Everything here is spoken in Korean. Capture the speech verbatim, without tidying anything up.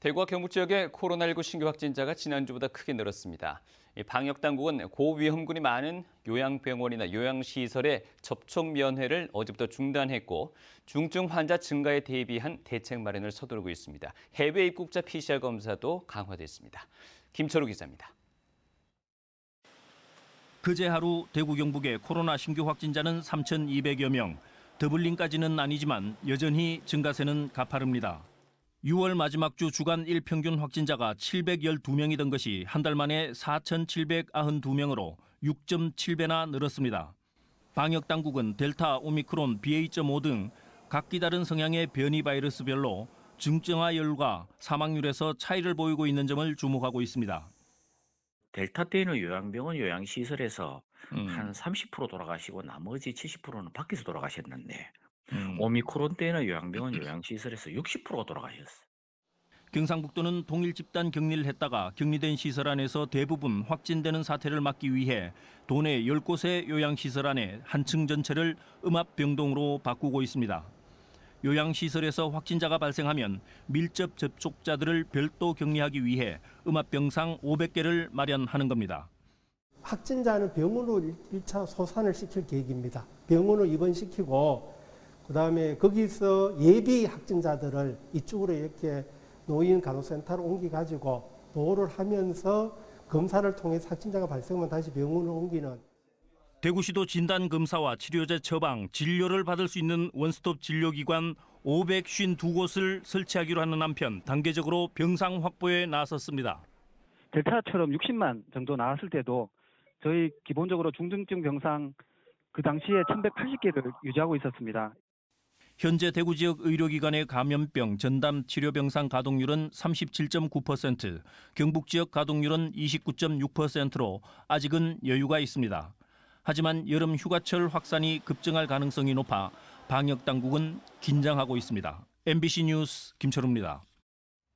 대구와 경북 지역의 코로나십구 신규 확진자가 지난주보다 크게 늘었습니다. 방역당국은 고위험군이 많은 요양병원이나 요양시설의 접촉 면회를 어제부터 중단했고 중증 환자 증가에 대비한 대책 마련을 서두르고 있습니다. 해외 입국자 피씨알 검사도 강화됐습니다. 김철우 기자입니다. 그제 하루 대구 경북의 코로나 신규 확진자는 삼천이백여 명. 더블링까지는 아니지만 여전히 증가세는 가파릅니다. 유월 마지막 주 주간 일평균 확진자가 칠백십이 명이던 것이 한 달 만에 사천칠백구십이 명으로 육 점 칠 배나 늘었습니다. 방역당국은 델타, 오미크론, 비에이 점 오 등 각기 다른 성향의 변이 바이러스별로 중증화율과 사망률에서 차이를 보이고 있는 점을 주목하고 있습니다. 델타 때는 요양병원 요양시설에서 음. 한 삼십 퍼센트 돌아가시고 나머지 칠십 퍼센트는 밖에서 돌아가셨는데 음. 오미크론 때는 요양병원 요양시설에서 육십 퍼센트가 돌아가셨어요. 경상북도는 동일 집단 격리를 했다가 격리된 시설 안에서 대부분 확진되는 사태를 막기 위해 도내 열 곳의 요양시설 안에 한 층 전체를 음압병동으로 바꾸고 있습니다. 요양시설에서 확진자가 발생하면 밀접 접촉자들을 별도 격리하기 위해 음압병상 오백 개를 마련하는 겁니다. 확진자는 병원으로 일 차 소산을 시킬 계획입니다. 병원으로 입원시키고 그다음에 거기서 예비 확진자들을 이쪽으로 이렇게 노인 간호센터로 옮겨가지고 보호를 하면서 검사를 통해서 확진자가 발생하면 다시 병원으로 옮기는. 대구시도 진단검사와 치료제 처방, 진료를 받을 수 있는 원스톱 진료기관 오백오십이 곳을 설치하기로 하는 한편 단계적으로 병상 확보에 나섰습니다. 델타처럼 육십만 정도 나왔을 때도 저희 기본적으로 중증증 병상 그 당시에 천백팔십 개를 유지하고 있었습니다. 현재 대구 지역 의료기관의 감염병 전담 치료병상 가동률은 삼십칠 점 구 퍼센트, 경북 지역 가동률은 이십구 점 육 퍼센트로 아직은 여유가 있습니다. 하지만 여름 휴가철 확산이 급증할 가능성이 높아 방역당국은 긴장하고 있습니다. 엠비씨 뉴스 김철우입니다.